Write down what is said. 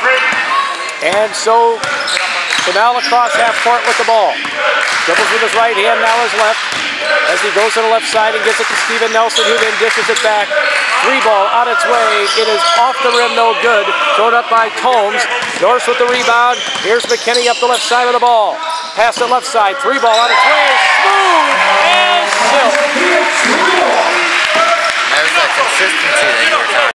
And so now across half court with the ball. Dribbles with his right hand, now his left. As he goes to the left side and gets it to Steven Nelson, who then dishes it back. Three ball on its way. It is off the rim, no good. Thrown up by Combs. Norris with the rebound. Here's McKinney up the left side of the ball. Pass the left side. Three ball on its way. Smooth and silk. There's that consistency that you were talking about.